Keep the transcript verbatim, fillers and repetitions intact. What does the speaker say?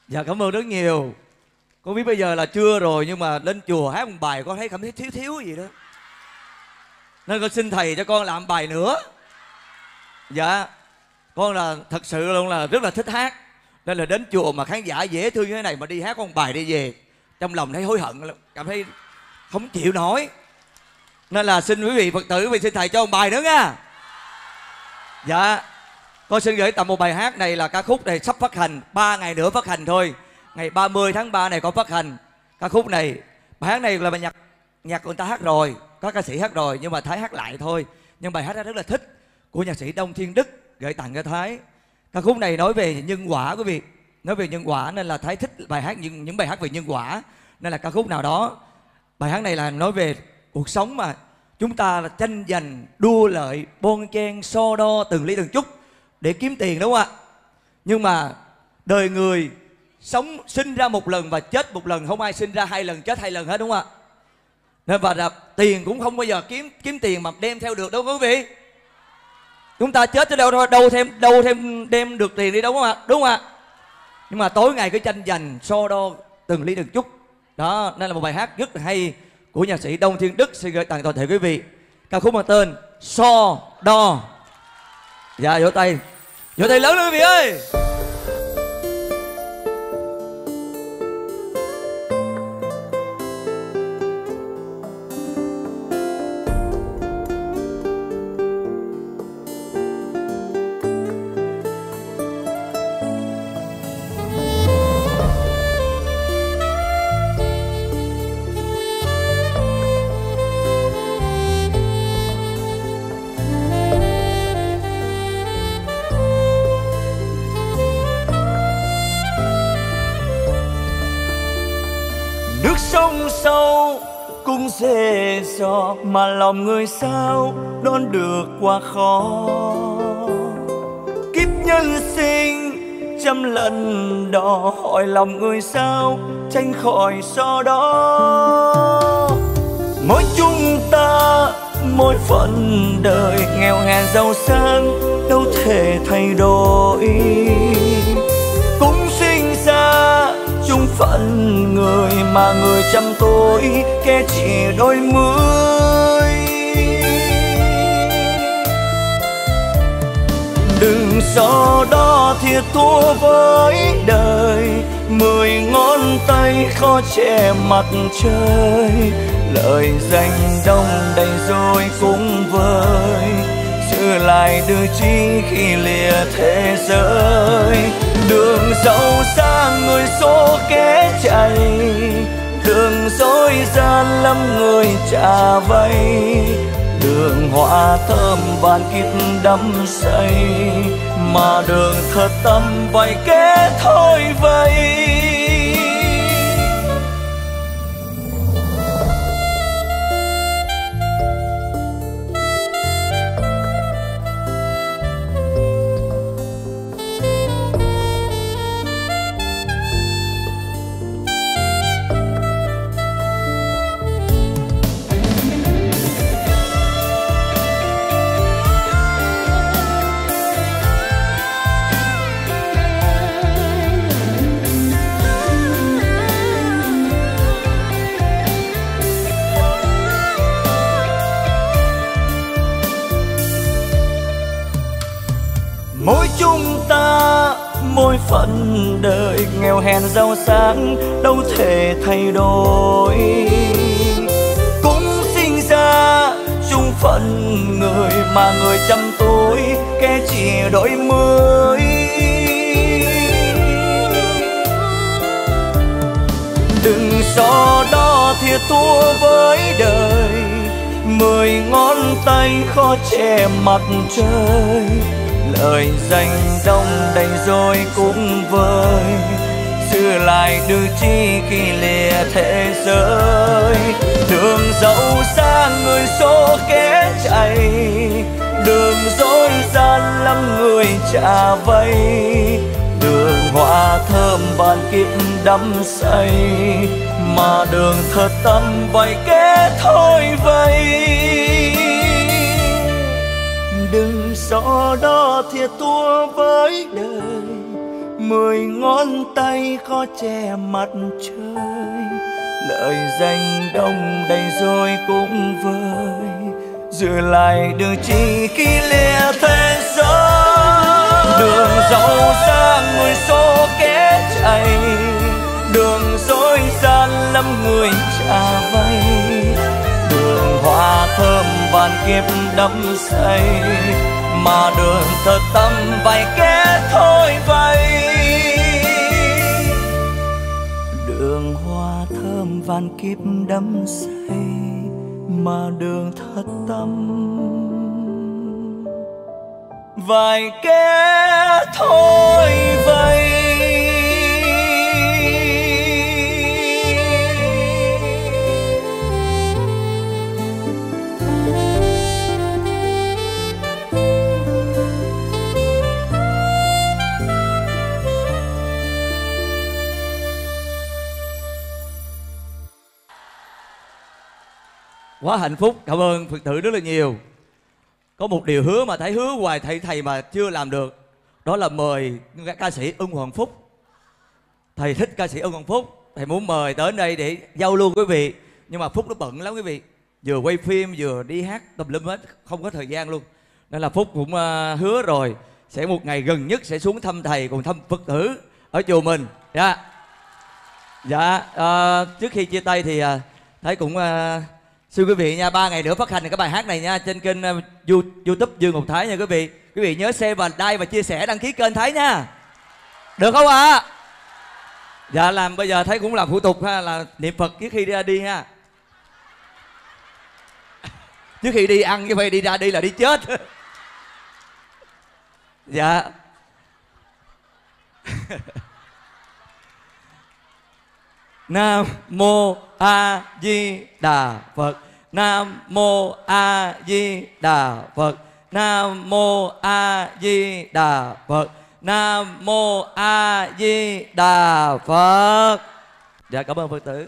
Dạ cảm ơn rất nhiều. Con biết bây giờ là trưa rồi nhưng mà lên chùa hát một bài con thấy cảm thấy thiếu thiếu gì đó, nên con xin thầy cho con làm bài nữa. Dạ con là thật sự luôn là rất là thích hát, nên là đến chùa mà khán giả dễ thương như thế này mà đi hát con bài đi về trong lòng thấy hối hận lắm, cảm thấy không chịu nổi. Nên là xin quý vị Phật tử, quý vị xin thầy cho một bài nữa nha. Dạ con xin gửi tặng một bài hát này, là ca khúc này sắp phát hành, ba ngày nữa phát hành thôi. Ngày ba mươi tháng ba này có phát hành ca khúc này. Bài hát này là bài nhạc nhạc người ta hát rồi, có ca sĩ hát rồi nhưng mà Thái hát lại thôi. Nhưng bài hát đó rất là thích, của nhạc sĩ Đông Thiên Đức, gửi tặng cho Thái. Ca khúc này nói về nhân quả quý vị, nói về nhân quả nên là Thái thích bài hát những những bài hát về nhân quả, nên là ca khúc nào đó. Bài hát này là nói về cuộc sống mà chúng ta là tranh giành, đua lợi, bon chen, so đo từng ly từng chút để kiếm tiền, đúng không ạ? Nhưng mà đời người sống sinh ra một lần và chết một lần, không ai sinh ra hai lần chết hai lần hết, đúng không ạ? Nên và là tiền cũng không bao giờ kiếm kiếm tiền mà đem theo được đâu quý vị. Chúng ta chết tới đâu thôi, đâu thêm đâu thêm đem được tiền đi, đâu không ạ? Đúng không ạ? Nhưng mà tối ngày cứ tranh giành, so đo từng ly từng chút đó, nên là một bài hát rất là hay của nhạc sĩ Đông Thiên Đức, xin gửi tặng toàn thể quý vị. Ca khúc mang tên So Đo. Dạ vỗ tay, vỗ tay lớn lên quý vị ơi. Sông sâu cũng dễ dò mà lòng người sao đón được qua khó. Kiếp nhân sinh trăm lần đò, hỏi lòng người sao tránh khỏi so đó. Mỗi chúng ta mỗi phận đời, nghèo hèn giàu sang đâu thể thay đổi. Cũng sinh ra chung phận người mà người trăm tuổi, kẻ chỉ đôi mươi. Đừng so đo thiệt thua với đời, mười ngón tay khó che mặt trời. Lời danh đông đầy rồi cũng vơi, giữ lại đưa chi khi lìa thế giới. Đường giàu sang người số kẻ chạy, đường dối gian lắm người trả vay. Đường hoa thơm vạn kiếp đắm say, mà đường thật tâm vài kẻ thôi vậy. Mỗi chúng ta mỗi phận đời, nghèo hèn giàu sang đâu thể thay đổi. Cũng sinh ra chung phận người mà người trăm tuổi, kẻ chỉ đổi mươi. Đừng so đo thiệt thua với đời, mười ngón tay khó che mặt trời. Lời danh đông đầy rồi cũng vơi, giữ lại được chi khi lìa thế giới. Đường giàu sang người số kẻ chạy, đường dối gian lắm người trả vay. Đường hoa thơm vạn kiếp đắm say, mà đường thật tâm vài kẻ thôi vậy. Đừng so đo thiệt thua với đời, mười ngón tay khó che mặt trời. Lời danh đông đầy rồi cũng vơi, giữ lại đường chỉ khi lìa thế giới. Đường giàu sang người số kết chảy, đường dối gian lắm người trả vay. Đường hoa thơm vạn kiếp đắm say, mà đường thật tâm vài kẻ thôi vậy. Đường hoa thơm vạn kiếp đắm say, mà đường thật tâm vài kẻ thôi vậy. Quá hạnh phúc, cảm ơn Phật tử rất là nhiều. Có một điều hứa mà thấy hứa hoài thầy thầy mà chưa làm được, đó là mời ca sĩ Ưng Hoàng Phúc. Thầy thích ca sĩ Ưng Hoàng Phúc, thầy muốn mời tới đây để giao lưu quý vị. Nhưng mà Phúc nó bận lắm quý vị, vừa quay phim vừa đi hát tùm lum hết, không có thời gian luôn. Nên là Phúc cũng uh, hứa rồi, sẽ một ngày gần nhất sẽ xuống thăm thầy cùng thăm Phật tử ở chùa mình. Dạ, dạ uh, trước khi chia tay thì uh, thầy cũng uh, xin quý vị nha, ba ngày nữa phát hành cái bài hát này nha trên kênh uh, YouTube Dương Ngọc Thái nha quý vị. Quý vị nhớ share và like và chia sẻ, đăng ký kênh Thái nha. Được không ạ? À? Dạ làm bây giờ Thái cũng làm thủ tục ha, là niệm Phật trước khi ra đi ha. Trước khi đi ăn chứ phải đi ra đi là đi chết. Dạ. Nam mô A Di Đà Phật. Nam mô A Di Đà Phật. Nam mô A Di Đà Phật. Nam mô A Di Đà Phật. Dạ cảm ơn Phật tử.